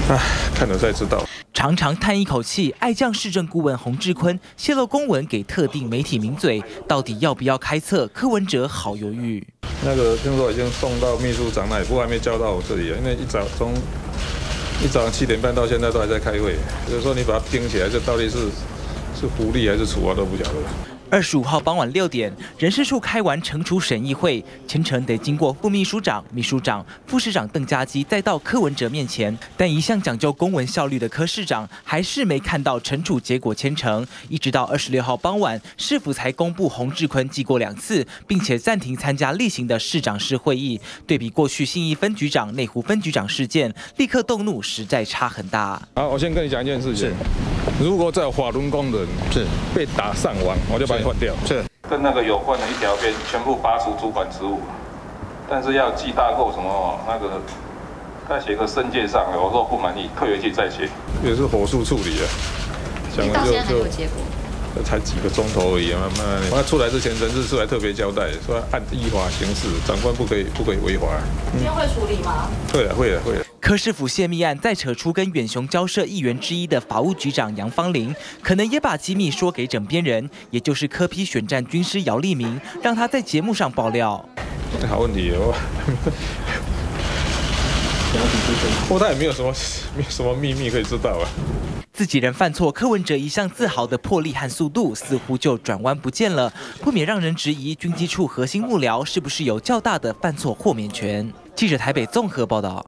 唉，看了才知道。 长长叹一口气，爱将市政顾问洪志坤泄露公文给特定媒体名嘴，到底要不要开册？柯文哲好犹豫。 那个听说已经送到秘书长那里，不过还没交到我这里啊，因为从一早上7点半到现在都还在开会，就是说你把它盯起来，这到底是福利还是处罚都不晓得。 25号傍晚6点，人事处开完惩处审议会，全程得经过副秘书长、秘书长、副市长邓家基，再到柯文哲面前。但一向讲究公文效率的柯市长，还是没看到惩处结果签呈。一直到26号傍晚，市府才公布洪志坤记过2次，并且暂停参加例行的市长室会议。对比过去信义分局长、内湖分局长事件，立刻动怒，实在差很大。 好，我先跟你讲一件事情。如果在法轮功人被打上网，我就把你换掉。是跟那个有关的一条边全部拔除主管职务，但是要记大过什么那个，再写个申诫上，我说不满意，退回去再写，也是火速处理啊。讲到现在还没有结果。 才几个钟头而已，慢慢。他出来之前，人事处还特别交代，说按依法行事，长官不可以违法。 今天会处理吗？ 会的。 柯市府泄密案再扯出跟远雄交涉议员之一的法务局长杨芳玲，可能也把机密说给枕边人，也就是柯 P 选战军师姚立明，让他在节目上爆料。 好问题哦。不过他也没有什么秘密可以知道啊。 自己人犯错，柯文哲一向自豪的魄力和速度似乎就转弯不见了，不免让人质疑军机处核心幕僚是不是有较大的犯错豁免权。记者台北综合报道。